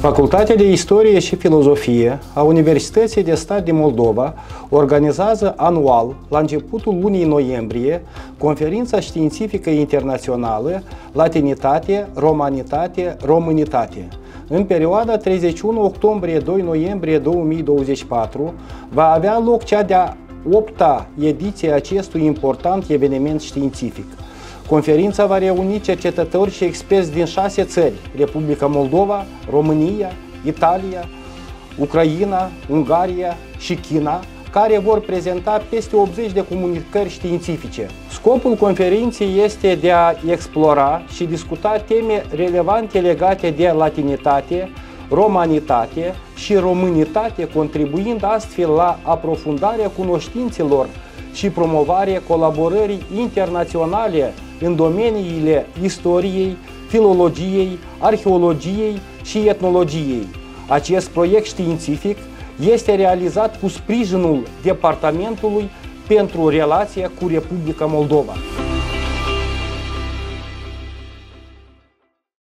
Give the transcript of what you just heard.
Facultatea de Istorie și Filozofie a Universității de Stat din Moldova organizează anual, la începutul lunii noiembrie, Conferința Științifică Internațională Latinitate, Romanitate, Românitate. În perioada 31 octombrie-2 noiembrie 2024 va avea loc cea de-a 8-a ediție a acestui important eveniment științific. Conferința va reuni cercetători și experți din 6 țări: Republica Moldova, România, Italia, Ucraina, Ungaria și China, care vor prezenta peste 80 de comunicări științifice. Scopul conferinței este de a explora și discuta teme relevante legate de latinitate, romanitate și românitate, contribuind astfel la aprofundarea cunoștințelor și promovarea colaborării internaționale în domeniile istoriei, filologiei, arheologiei și etnologiei. Acest proiect științific este realizat cu sprijinul Departamentului pentru relația cu Republica Moldova.